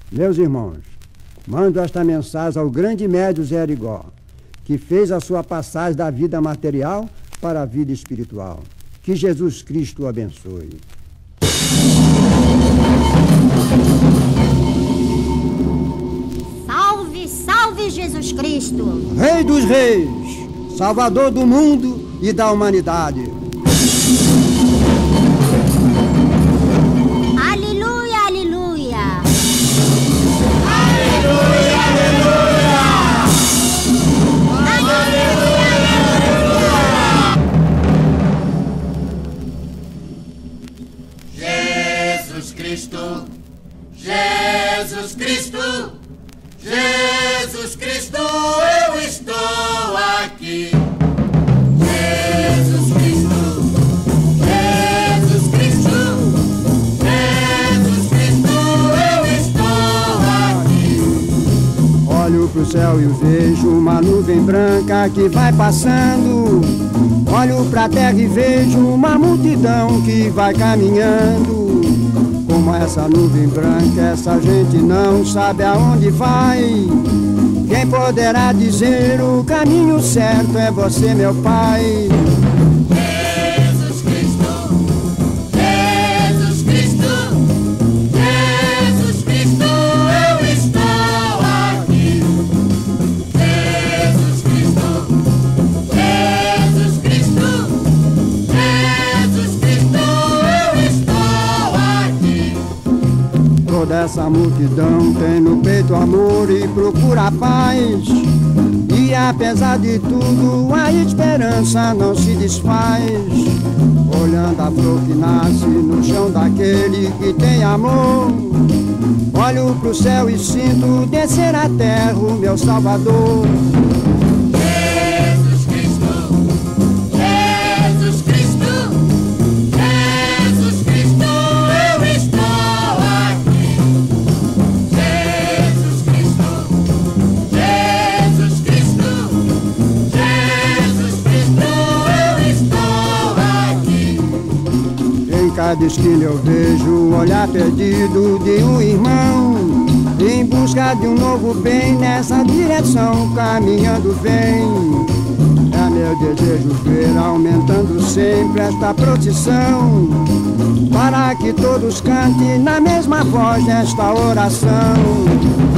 Meus irmãos, mando esta mensagem ao grande médio Zé Arigó, que fez a sua passagem da vida material para a vida espiritual. Que Jesus Cristo o abençoe. Salve, salve Jesus Cristo! Rei dos reis, Salvador do mundo e da humanidade. Aleluia, aleluia! Aleluia, aleluia! Aleluia, aleluia! Jesus Cristo, Jesus Cristo, Jesus Cristo, eu estou aqui. Jesus Cristo, Jesus Cristo, Jesus Cristo, eu estou aqui. Olho pro céu e vejo uma nuvem branca que vai passando. Olho pra terra e vejo uma multidão que vai caminhando. Como essa nuvem branca, essa gente não sabe aonde vai. Quem poderá dizer o caminho certo é você, meu Pai. Jesus Cristo, Jesus Cristo, Jesus Cristo, eu estou aqui. Jesus Cristo, Jesus Cristo, Jesus Cristo, eu estou aqui. Toda essa multidão tem no peito amor e procura a paz. E apesar de tudo, a esperança não se desfaz. Olhando a flor que nasce no chão daquele que tem amor. Olho pro céu e sinto descer a terra o meu Salvador. Jesus Cristo, Jesus Cristo, Jesus Cristo, eu estou aqui. Jesus Cristo, Jesus Cristo, Jesus Cristo, eu estou aqui. Em cada esquina eu vejo o olhar perdido de um irmão, em busca de um novo bem, nessa direção caminhando vem. É meu desejo ver aumentando sempre esta procissão, para que todos cantem na mesma voz nesta oração.